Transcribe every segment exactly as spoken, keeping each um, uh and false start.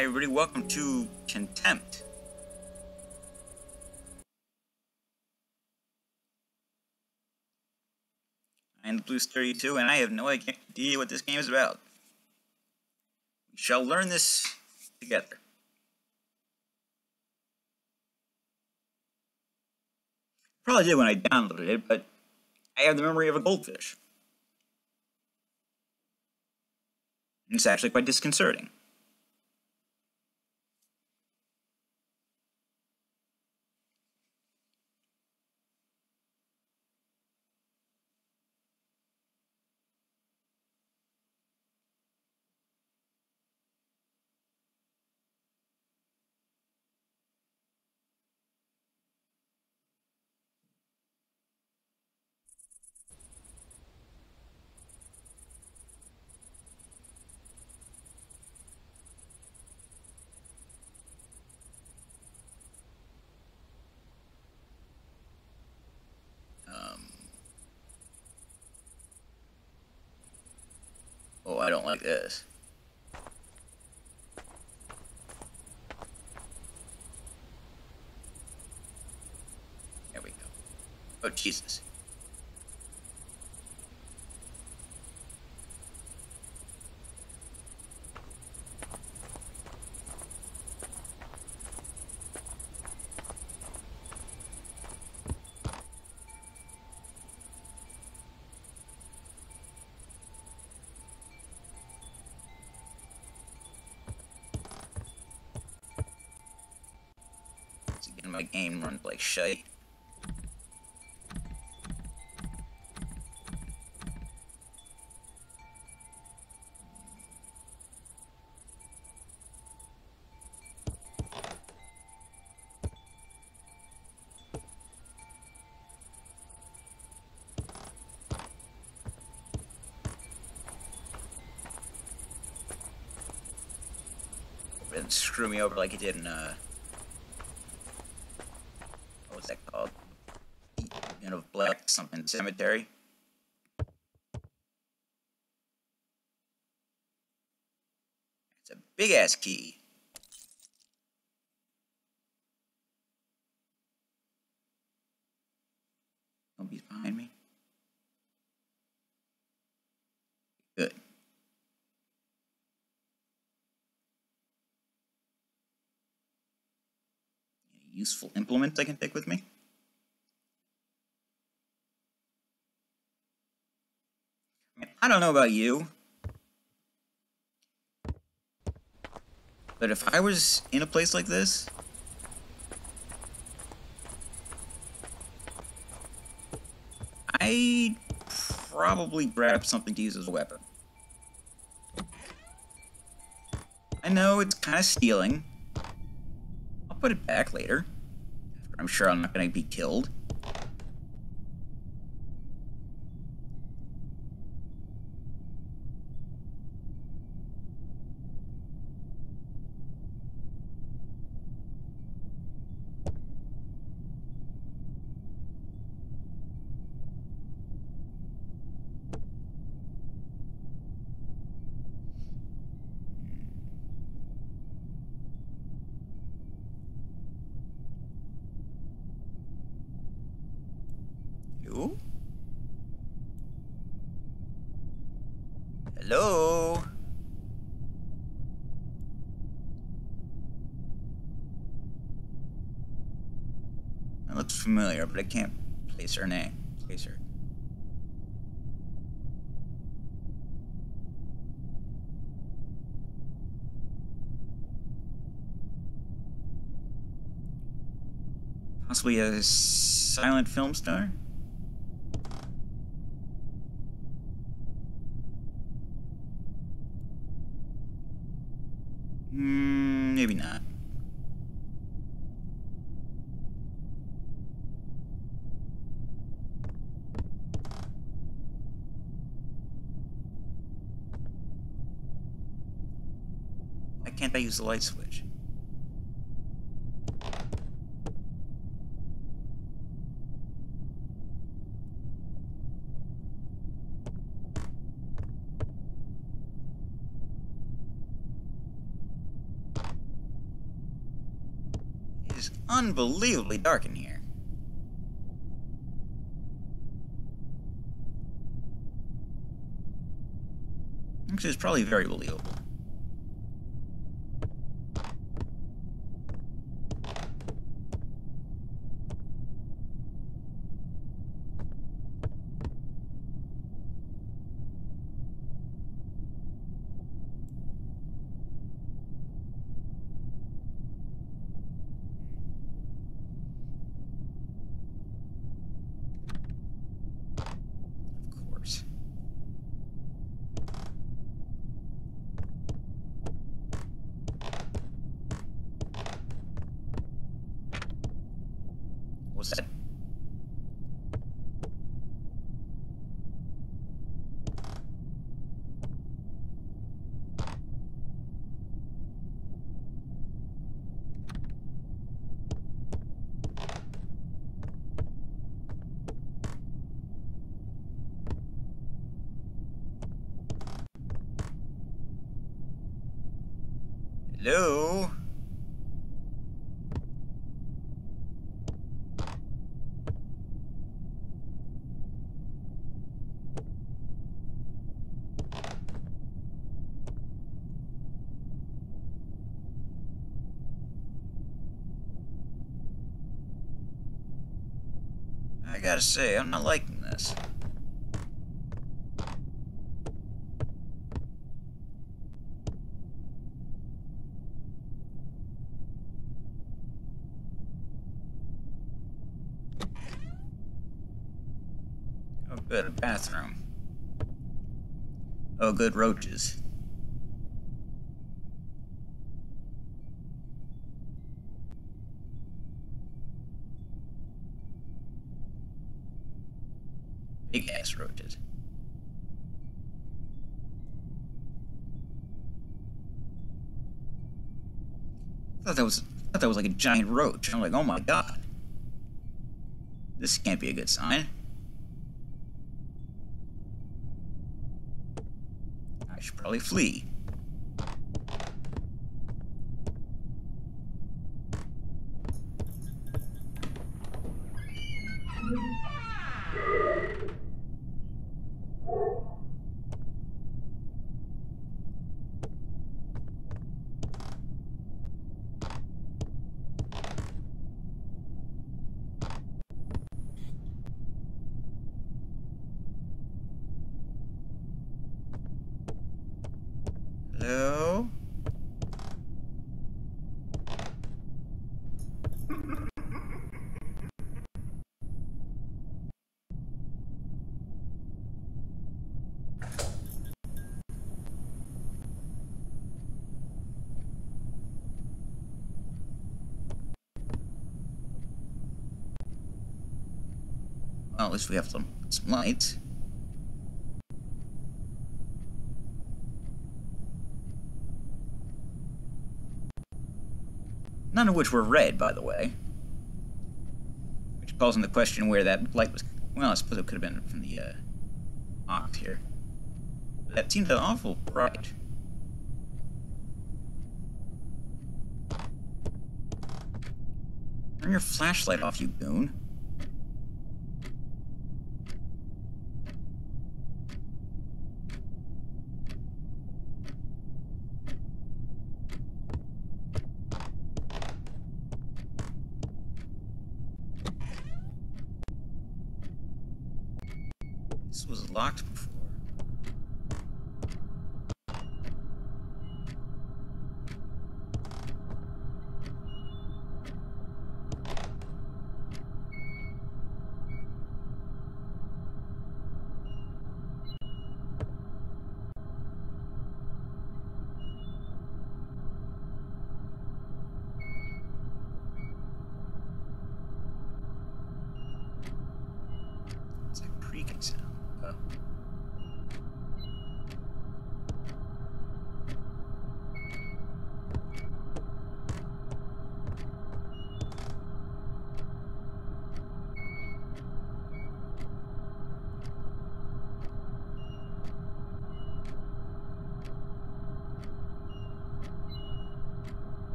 Hey everybody, welcome to Contempt. I am the Blues thirty-two, and I have no idea what this game is about. We shall learn this together. Probably did when I downloaded it, but I have the memory of a goldfish. It's actually quite disconcerting. Um, oh, I don't like this. There we go. Oh, Jesus. Again, my game runs like shite. It didn't screw me over like it did in, uh... what was that called? You know, Black something Cemetery. It's a big ass key. Nobody's behind me. Good. Any useful implements I can take with me? I mean, I don't know about you, but if I was in a place like this, I'd probably grab something to use as a weapon. I know it's kind of stealing. I'll put it back later. I'm sure I'm not going to be killed. You? Hello? That looks familiar, but I can't place her name. Place her. Possibly a silent film star? Hmm, maybe not. Why can't I use the light switch? unbelievably dark in here. Which is probably very believable. What's that? Hello? I gotta say, I'm not liking this. Oh, good, a bathroom. Oh, good, roaches. Big ass roaches. I thought that was I thought that was like a giant roach. I'm like, oh my god. This can't be a good sign. I should probably flee. Hello? Well, at least we have some, some lights. None of which were red, by the way. Which calls into question where that light was. Well, I suppose it could have been from the uh, ox here. But that seemed awful bright. Turn your flashlight off, you goon. This was locked before. It's like a creaking sound. Oh.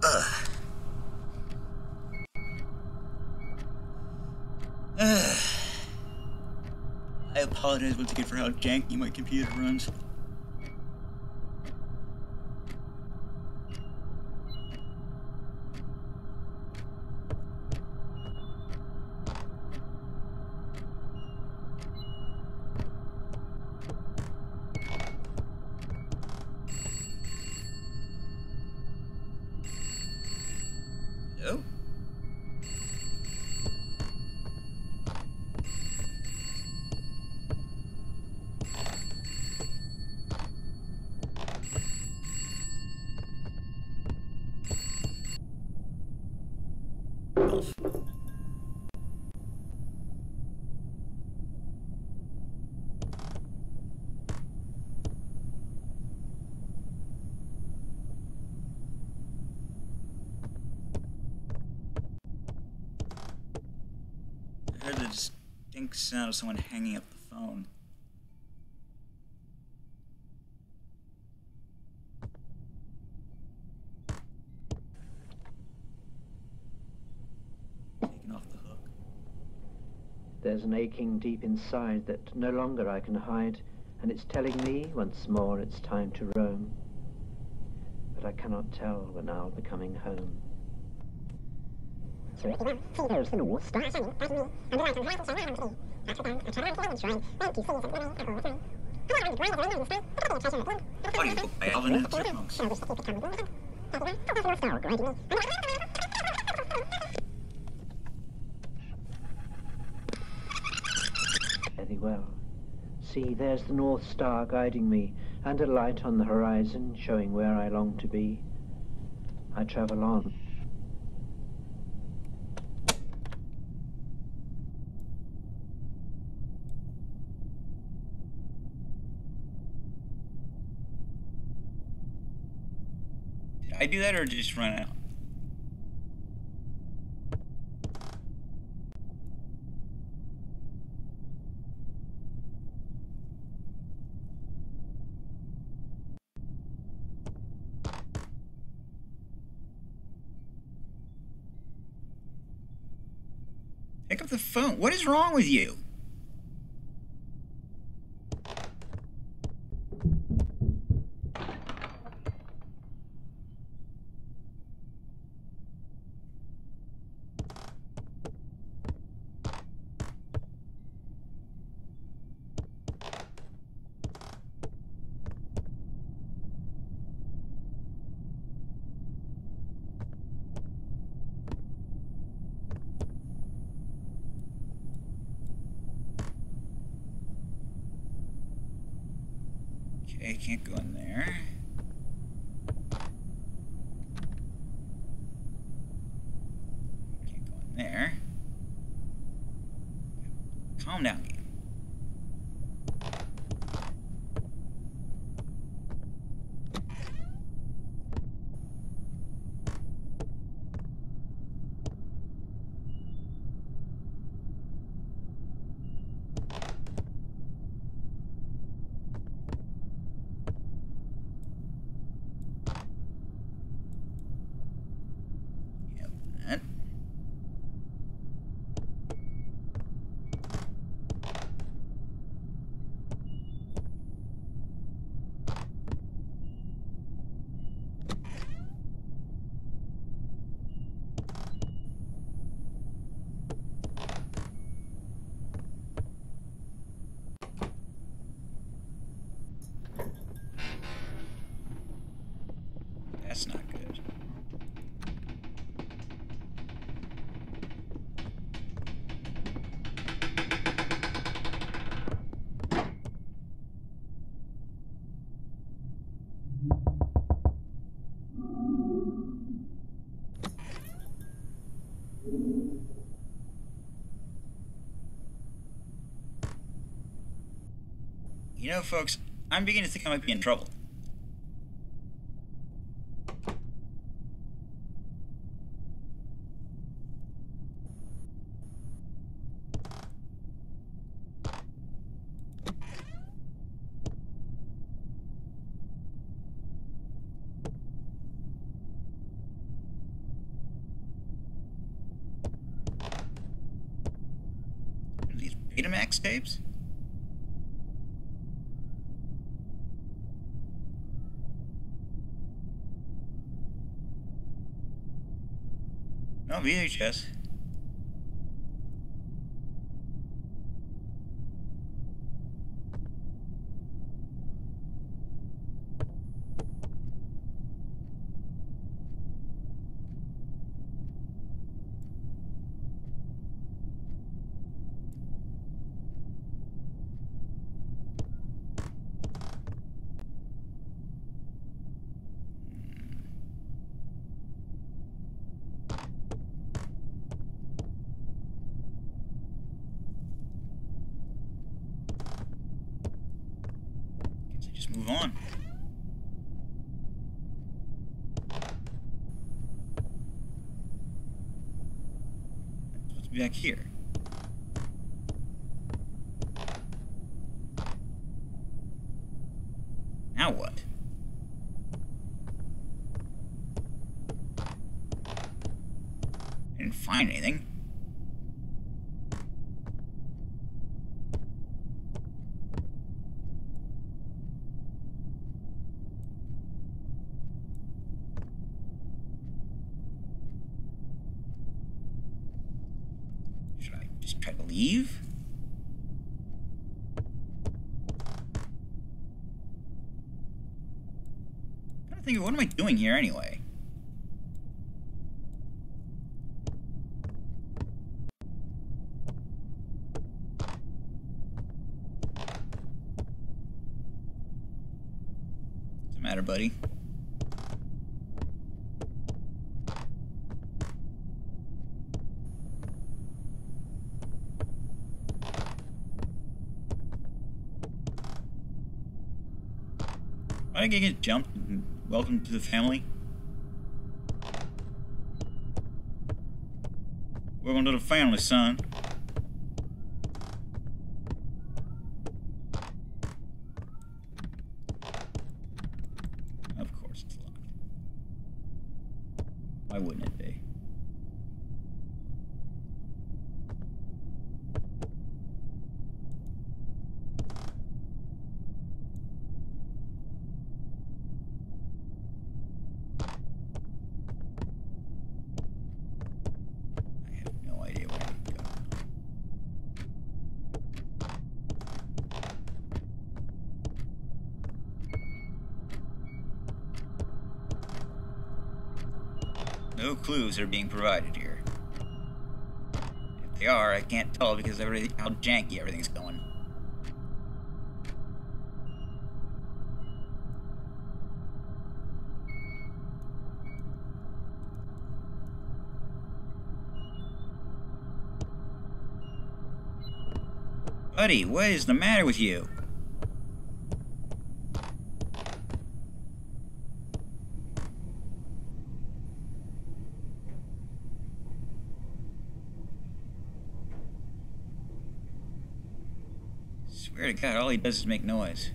Ugh. Ugh. I apologize once again for how janky my computer runs. Hello? I heard the distinct sound of someone hanging up the phone. Taken off the hook. There's an aching deep inside that no longer I can hide, and it's telling me once more it's time to roam. But I cannot tell when I'll be coming home. Audiobook by Alvin and the Chipmunks. Very well. See, there's the North Star guiding me, and a light on the horizon showing where I long to be. I travel on. Did I do that or just run out? Pick up the phone. What is wrong with you? Okay, can't go in there. Can't go in there. Calm down, game. That's not good. You know, folks, I'm beginning to think I might be in trouble. Betamax tapes? No, V H S. Just move on. Let's be back here. Now what? I didn't find anything. Just try to leave? I'm trying to think, what am I doing here anyway? What's the matter, buddy? I can get jumped and welcome to the family. Welcome to the family, son. Of course it's locked. Why wouldn't it be? No clues are being provided here. If they are, I can't tell because of everything, how janky everything's going. Buddy, what is the matter with you? Swear to God, all he does is make noise.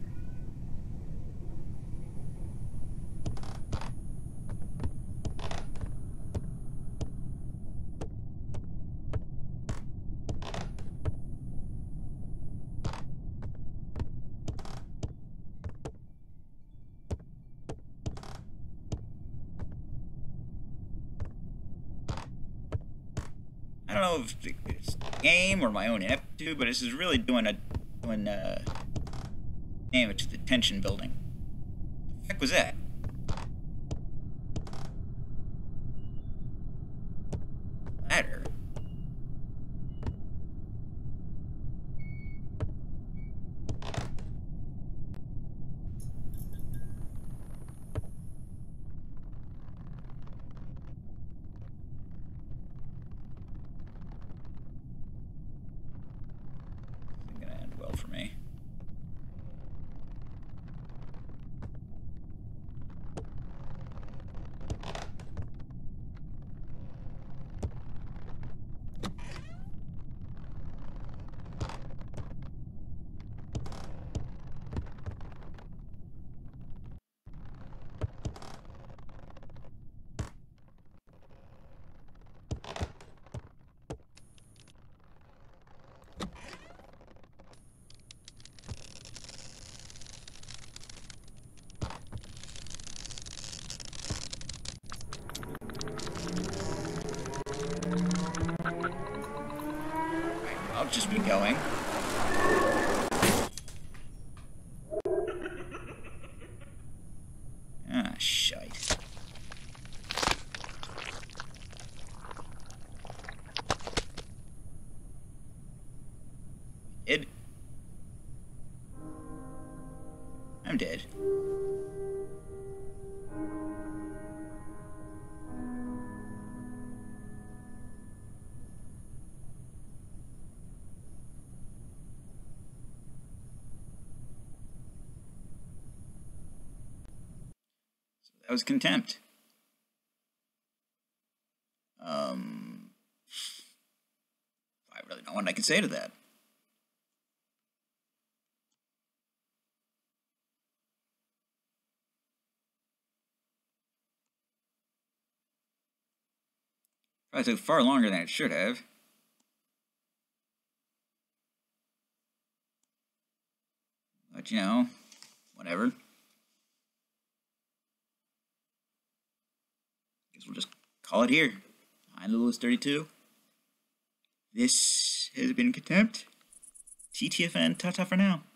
I don't know if it's the game or my own ineptitude, but this is really doing a doing uh, damage to the tension building. What the heck was that? Ladder. Isn't gonna end well for me. going. Ah, shite. It... I'm dead. That was Contempt. Um, I really don't know what I can say to that. Probably took far longer than it should have. But, you know, whatever. Guess we'll just call it here. I'm Lewis thirty-two. This has been Contempt. T T F N, ta-ta for now.